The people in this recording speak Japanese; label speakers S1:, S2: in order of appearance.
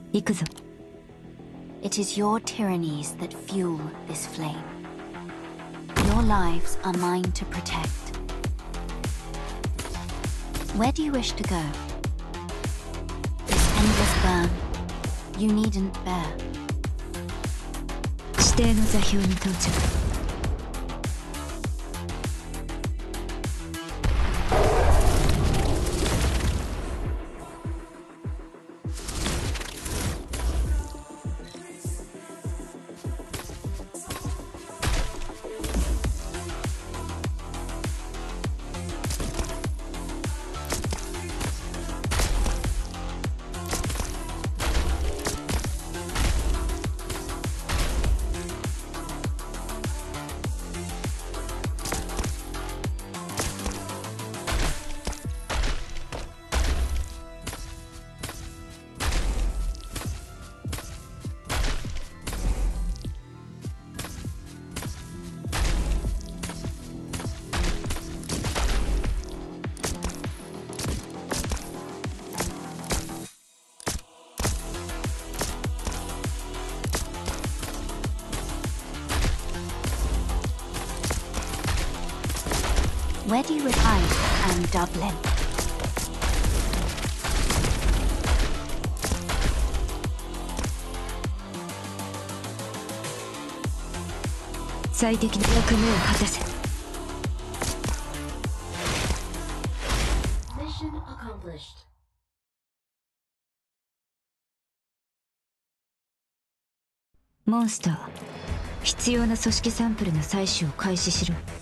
S1: 行くぞ。
S2: It is your tyrannies that fuel this flame. Your lives are mine to protect. Where do you wish to go? This endless burn, you needn't bear.
S1: 指定の座標に到着。
S2: Where do you reside? I'm Dublin.
S1: 最適な役目を果たせ。
S3: Mission accomplished.
S1: モンスター、必要な組織サンプルの採取を開始しろ。